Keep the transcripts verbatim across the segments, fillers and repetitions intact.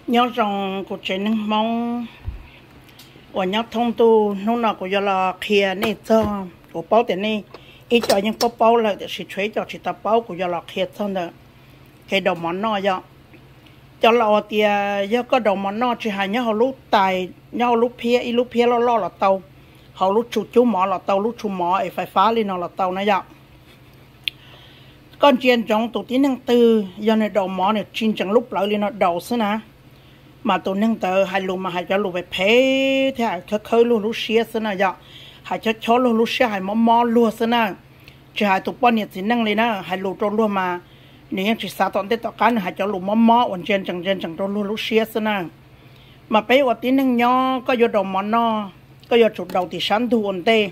nhớ rằng cuộc chiến nâng mong và nhớ thông tu lúc nào cũng là kia này cho của bao tiền này ít cho những bao bao lại để sử dụng cho chỉ tập bao cũng là kia cho nữa cái đầu món nó vậy cho là thì giờ có đầu món nó chỉ hay nhớ họ lúc tài nhớ lúc phía lúc phía lo lo là tàu họ lúc chụp chú mỏ là tàu lúc chụp mỏ ấy phải phá lên nó là tàu này vậy con chiên trong tụi tí năng tư do này đầu mỏ này chín chẳng lúc lại lên nó đầu xí nè mà tụi năng tờ hai lù mà hai cho lù về phê thế hai khơi khơi lù lù xía xí nè vậy hai cho chó lù lù xía hai mỏ mỏ lù xí nè chỉ hai tụi bọn này chỉ năng lên nè hai lù trâu lù mà nếu chỉ sao tụi tết tụi cá hai cho lù mỏ mỏ còn chiên chẳng chiên chẳng trâu lù lù xía xí nè mà bé qua tí năng nhỏ có vô đầu mỏ nó có vô chụp đầu thì sáng thu ổn tê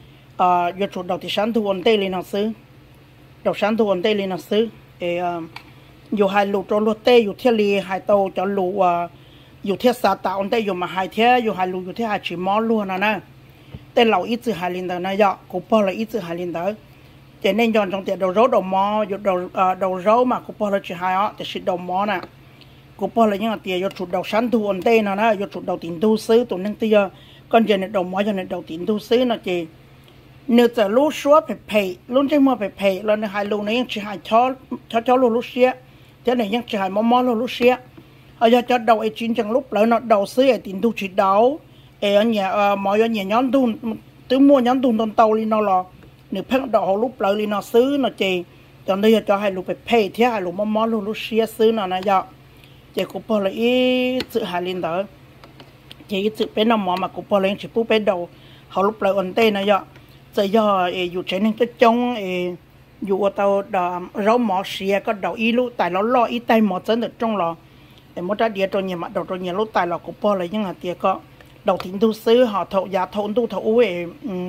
ờ vô chụp đầu thì sáng thu ổn tê lên nó xứ đầu sáng thu ổn tê lên nó xứ để dù hai lũ cho lúa tê dù thiết li hai tàu cho lũ dù thiết sa tạo ổn tê dù mà hai thiết dù hai lũ dù thiết hai chỉ mỏ luôn nè nè tê lẩu ít chữ hai linh đó nè dọ cũng bao là ít chữ hai linh đó cho nên chọn trong tiệm đầu rau đầu mỏ dù đầu đầu rau mà cũng bao là chỉ hai á thì chỉ đầu mỏ nè cũng bao là những tiệm dù chụp đầu sáng thu ổn tê nè nè dù chụp đầu tiền tu sứ tụi nâng tiệm con giờ này đầu mỏ giờ này đầu tiền tu sứ nè chị nếu giờ lúa xóa phải pay luôn trên mua phải pay lần này hai lúa này chỉ hai chó chó chó lúa lúa xía thế nàyยังchỉ hai mỏ mỏ lúa lúa xía ở giờ cho đầu ấy chín chẳng lúc lại nó đầu xứ ấy tiền thu chỉ đầu ấy ở nhà mọi ở nhà nhóm thu từ mua nhóm thu tồn tàu đi nó lò nếu phép đầu lúc lại đi nó xứ nó chỉ cho nên cho hai lúa phải pay thế hai lúa mỏ mỏ lúa lúa xía xứ nó này giờ chỉ cũng bao là ít sự hai linh đó chỉ sự bên nó mỏ mà cũng bao là chỉ bút bên đầu họ lúc lại ổn tê này giờ giờ giờ dù trên những cái trong dù ở tàu đò rau mỏ xìa có đầu y lúc tại nó lo y tay mỏ chân được trong lò để một trái địa trong nhà mặt đầu trong nhà lúc tại lò cũng bao là những hạt tiệt có đầu tiên tu sứ họ thầu giá thôn tu thầu ấy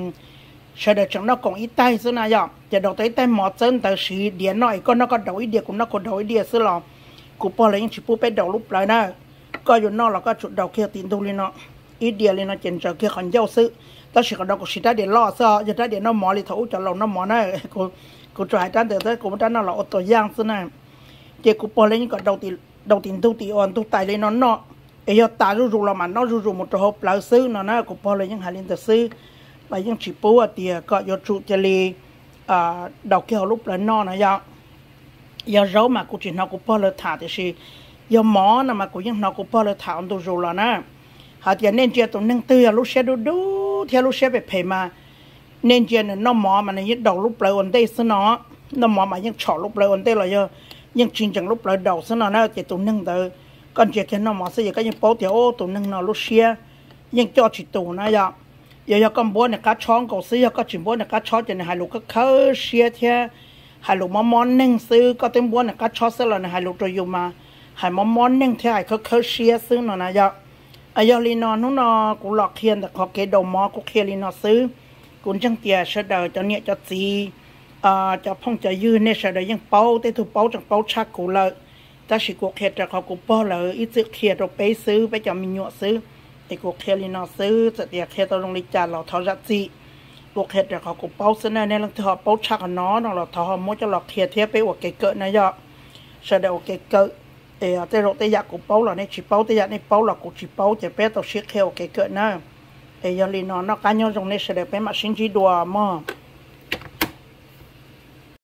sẽ được chẳng nó còn y tay xưa nào giờ giờ đầu tới tay mỏ chân tại xì địa nói có nó có đầu y địa cũng nó có đầu y địa xưa lò cũng bao là những chỉ bút bên đầu lúc lại nè có dù nó là có chuột đầu kia tiền tu lên nó y địa lên nó chèn chờ kia còn giao sứ ta chỉ có đâu có xịt để lo sao giờ để nó mỏ đi thấu cho lòng nó mỏ này cô cô trai ta để tới cô ta nó là ô tô giang xí này chị cô bỏ lên cái đầu tiền đầu tiền tu tiền on tu tài lên nó nọ ấy giờ ta rú rú là mà nó rú rú một hộp lợn xứ nó nó cô bỏ lên những hai linh tử xứ và những chỉ bố à tiền có giờ trụ cho li à đầu kia lúc là nó này giờ giờ rau mà cô chỉ nó cô bỏ lên thả thì gì giờ mỏ nó mà cô những nó cô bỏ lên thả on tu rú là nè hạt tiền nên chia tụi nâng tư lúc xe đu đu theo lúc xe về phê mà nên chuyện là nó mỏ mà những đầu lúc lại ổn định xí nó nó mỏ mà những chỏ lúc lại ổn định là do những chuyện chẳng lúc lại đầu xí nó nó chỉ tụi nâng tới còn chuyện cái nó mỏ xí cái những bố tiểu tụi nâng nó lúc xe những cho chỉ tụi nó giờ giờ giờ con bố này cá chón cầu xí có chuyện bố này cá chó cho nên hai lũ có khơi xe theo hai lũ món món nâng xí có tiếng bố này cá chó xí là hai lũ rồi dùng mà hai món món nâng theo hai khơi khơi xe xí nó là giờ ai giờ li nó nó cũng lọt khiênแต่เขาเกดมอcũng khiên li nóซื้อcũng chẳng tiệt sẽ đợi cho nhẹ cho gì à cho phong cho dư nên sẽ đợi những bao tới thu bao chẳng bao chắc cũng lợi ta chỉ cuộc khiên cho họ cũng bao lợi ít sự khiên rồi béซื้อไปcho mình nhọซื้อthì cuộc khiên li nóซื้อจะtiệt khiên tao lông li trả lọt tháo ra gì cuộc khiên cho họ cũng baoซื้อnên là họ bao chắc nó nó là tháo họ muốn cho lọt khiên thế bé của cái cỡ này giờ sẽ đợi cái cỡ thì tại rồi tại giặc của bao là này chỉ bao tại giặc này bao là cũng chỉ bao chỉ bé tao siết theo cái cỡ nữa thì giờ li nó nó cá nhau trong này sẽ được bé mà sinh chỉ đùa mà